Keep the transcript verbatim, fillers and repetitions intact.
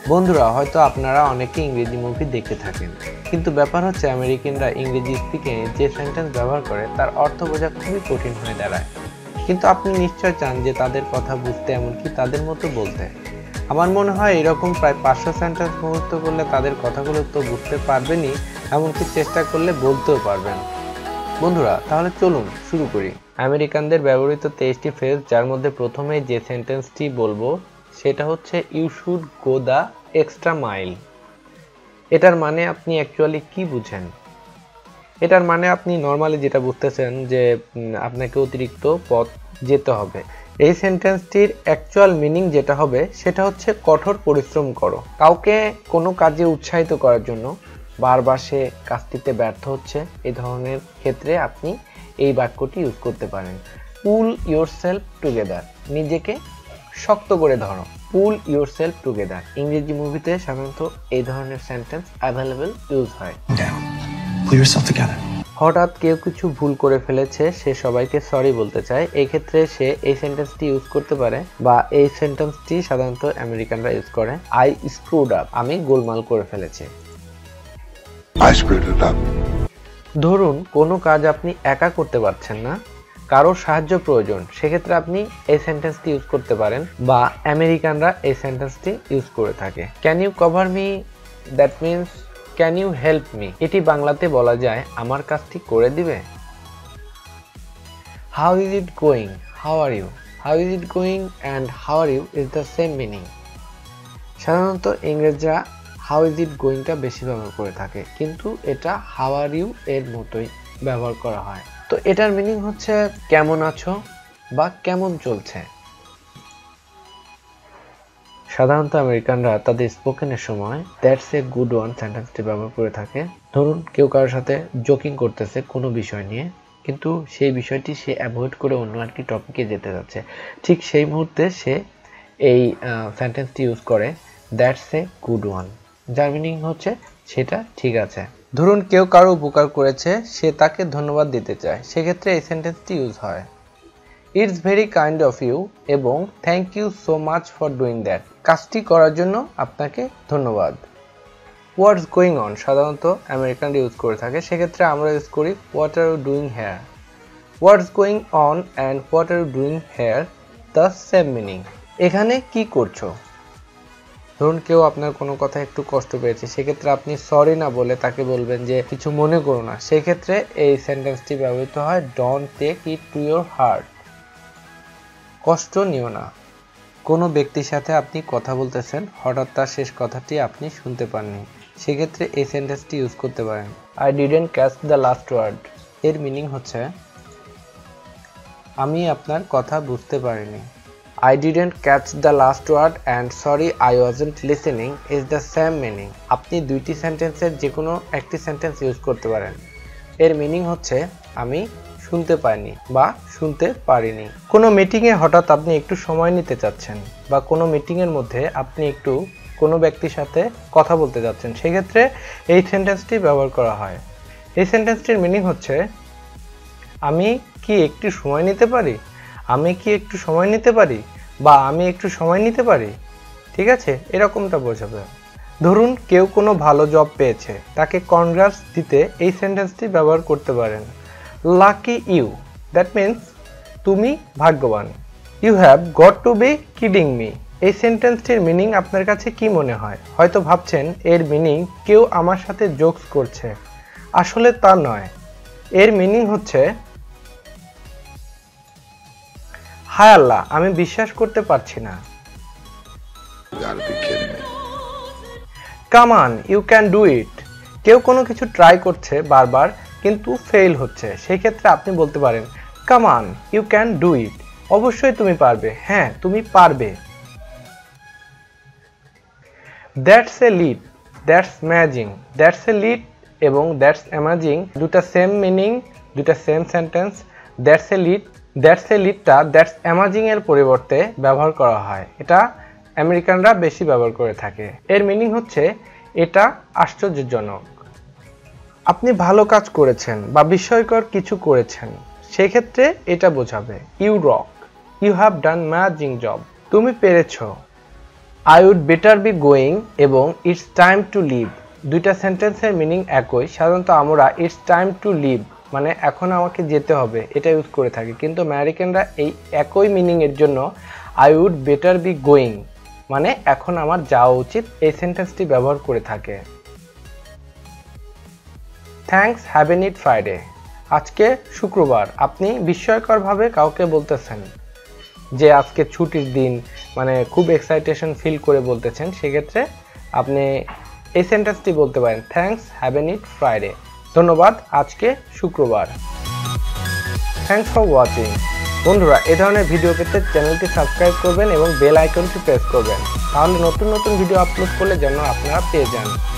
বন্ধুরা, হয়তো আপনারা অনেকে ইংরেজি মুভি দেখে থাকেন, কিন্তু ব্যাপার হচ্ছে আমেরিকানরা ইংরেজি স্পিকিং যে সেন্টেন্স ব্যবহার করে তার অর্থ বোঝা খুবই কঠিন হয়ে দাঁড়ায়। কিন্তু আপনি নিশ্চয় চান যে তাদের কথা বুঝতে, এমনকি তাদের মতো বলতে। আমার মনে হয় এরকম প্রায় পাঁচশো সেন্টেন্স মুখস্থ করলে তাদের কথাগুলো তো বুঝতে পারবেনই, এমনকি চেষ্টা করলে বলতেও পারবেন। বন্ধুরা, তাহলে চলুন শুরু করি। আমেরিকানদের ব্যবহৃত তেইশটি ফ্রেজ, যার মধ্যে প্রথমে যে সেন্টেন্সটি বলবো সেটা হচ্ছে you should go the extra mile. এটার মানে আপনি অ্যাকচুয়ালি কি বুঝেন? এটার মানে আপনি নর্মালি যেটা বুঝতেছেন যে আপনাকে অতিরিক্ত পথ যেতে হবে। এই সেন্টেন্সটির অ্যাকচুয়াল মিনিং যেটা হবে সেটা হচ্ছে কঠোর পরিশ্রম করো। কাউকে কোনো কাজে উৎসাহিত করার জন্য বারবার সে কাজটিতে ব্যর্থ হচ্ছে, এই ধরনের ক্ষেত্রে আপনি এই বাক্যটি ইউজ করতে পারেন। পুল ইয়োর সেলফ টুগেদার, নিজেকে শক্ত করে ধরো। পুল ইয়োর সেলফ টুগেদার ইংরেজি মুভিতে সাধারণত এই ধরনের সেন্টেন্স অ্যাভেলেবল ইউজ হয়। হঠাৎ কেউ কিছু ভুল করে ফেলেছে, সে সবাইকে সরি বলতে চায়, এই ক্ষেত্রে সে এই সেন্টেন্সটি ইউজ করতে পারে, বা এই সেন্টেন্সটি সাধারণত আমেরিকানরা ইউজ করে। আই স্ক্রুড আপ, আমি গোলমাল করে ফেলেছি। ধরুন কোনো কাজ আপনি একা করতে পারছেন না, কারো সাহায্য প্রয়োজন, সেক্ষেত্রে আপনি এই সেন্টেন্সটি ইউজ করতে পারেন, বা আমেরিকানরা এই সেন্টেন্সটি ইউজ করে থাকে। Can you cover me, that means can you help me. এটি বাংলাতে বলা যায় আমার কাজটি করে দিবে। How is it going, how are you. How is it going and how are you is the same meaning. সাধারণত ইংরেজরা হাউ ইজ ইট গোয়িংটা বেশি ব্যবহার করে থাকে, কিন্তু এটা হাউ আর ইউ এর মতোই ব্যবহার করা হয়। তো এটার মিনিং হচ্ছে কেমন আছো বা কেমন চলছে। সাধারণত আমেরিকানরা তাদের স্পোকেনের সময় দ্যাটস এ গুড ওয়ান সেন্টেন্সটি ব্যবহার করে থাকে। ধরুন কেউ কারোর সাথে জোকিং করতেছে কোনো বিষয় নিয়ে, কিন্তু সেই বিষয়টি সে অ্যাভয়েড করে অন্য একটি টপিকে যেতে যাচ্ছে, ঠিক সেই মুহূর্তে সে এই সেন্টেন্সটি ইউজ করে দ্যাটস এ গুড ওয়ান, যার মিনিং হচ্ছে সেটা ঠিক আছে। ধরুন কেউ কারো উপকার করেছে, সে তাকে ধন্যবাদ দিতে চায়, সেক্ষেত্রে এই সেন্টেন্সটি ইউজ হয় it's very kind of you এবং thank you so much for doing that, কাজটি করার জন্য আপনাকে ধন্যবাদ। হোয়াটস গোয়িং অন সাধারণত আমেরিকানরা ইউজ করে থাকে, সেক্ষেত্রে আমরা ইউজ করি what are you doing here. What's going on and what are you doing here the same meaning. এখানে কি করছো? ধরুন কেউ আপনার কোনো কথা একটু কষ্ট পেয়েছে, সেক্ষেত্রে আপনি সরি না বলে তাকে বলবেন যে কিছু মনে করো না, সেক্ষেত্রে এই সেন্টেন্সটি ব্যবহৃত হয় don't take it to your heart. কষ্ট নিও না। কোনো ব্যক্তির সাথে আপনি কথা বলতেছেন, হঠাৎ তার শেষ কথাটি আপনি শুনতে পাননি, সেক্ষেত্রে এই সেন্টেন্সটি ইউজ করতে পারেন I didn't catch the last word. এর মিনিং হচ্ছে আমি আপনার কথা বুঝতে পারিনি। I didn't catch the last word and sorry I wasn't listening is the same meaning. আপনি দুইটি সেন্টেন্সের যে কোনো একটি সেন্টেন্স ইউজ করতে পারেন। এর মিনিং হচ্ছে আমি শুনতে পাইনি বা শুনতে পারিনি। কোনো মিটিংয়ে হঠাৎ আপনি একটু সময় নিতে চাচ্ছেন, বা কোনো মিটিংয়ের মধ্যে আপনি একটু কোনো ব্যক্তির সাথে কথা বলতে যাচ্ছেন, সেক্ষেত্রে এই সেন্টেন্সটি ব্যবহার করা হয়। এই সেন্টেন্সটির মিনিং হচ্ছে আমি কি একটু সময় নিতে পারি, আমি কি একটু সময় নিতে পারি বা আমি একটু সময় নিতে পারি, ঠিক আছে, এরকমটা বোঝাবে। ধরুন কেউ কোনো ভালো জব পেয়েছে, তাকে কনগ্রাটস দিতে এই সেন্টেন্সটি ব্যবহার করতে পারেন লাকি ইউ, দ্যাট মিনস তুমি ভাগ্যবান। You have got to be kidding me. এই সেন্টেন্সটির মিনিং আপনার কাছে কি মনে হয়? হয়তো ভাবছেন এর মিনিং কেউ আমার সাথে জোকস করছে, আসলে তা নয়। এর মিনিং হচ্ছে হায় আল্লাহ, আমি বিশ্বাস করতে পারছি না। Come on, you can do it. কেউ কোনো কিছু ট্রাই করছে বারবার কিন্তু ফেল হচ্ছে, সেই ক্ষেত্রে আপনি বলতে পারেন come on, you can do it. অবশ্যই তুমি পারবে, হ্যাঁ তুমি পারবে। That's a lead, that's amazing. That's a lead এবং দ্যাটস অ্যামাজিং দুটা সেম মিনিং, দুটা same sentence. That's a lead, that's a লিডটা দ্যাটস অ্যামাজিং এর পরিবর্তে ব্যবহার করা হয়, এটা আমেরিকানরা বেশি ব্যবহার করে থাকে। এর মিনিং হচ্ছে এটা আশ্চর্যজনক। আপনি ভালো কাজ করেছেন বা বিস্ময়কর কিছু করেছেন, সেক্ষেত্রে এটা বোঝাবে you rock, you have done amazing job. তুমি পেরেছো, I would better be going এবং ইটস টাইম টু লিভ দুইটা সেন্টেন্সের মিনিং একই। সাধারণত আমরা ইটস টাইম টু লিভ মানে এখন আমাকে যেতে হবে এটা ইউজ করে থাকি, কিন্তু আমেরিকানরা এই একই মিনিংয়ের জন্য I would better be going মানে এখন আমার যাওয়া উচিত এই সেন্টেন্সটি ব্যবহার করে থাকে। Thanks have a nice Friday, আজকে শুক্রবার আপনি বিস্ময়করভাবে কাউকে বলতেছেন যে আজকে ছুটির দিন, মানে খুব এক্সাইটেশন ফিল করে বলতেছেন, সেক্ষেত্রে আপনি এই সেন্টেন্সটি বলতে পারেন thanks have a nice Friday, ধন্যবাদ আজকে শুক্রবার। Thanks for watching. বন্ধুরা, এই ধরনের ভিডিও পেতে চ্যানেলটি সাবস্ক্রাইব করবেন এবং বেল আইকনটি প্রেস করবেন, তাহলে নতুন নতুন ভিডিও আপলোড করলে যেন আপনারা পেয়ে যান।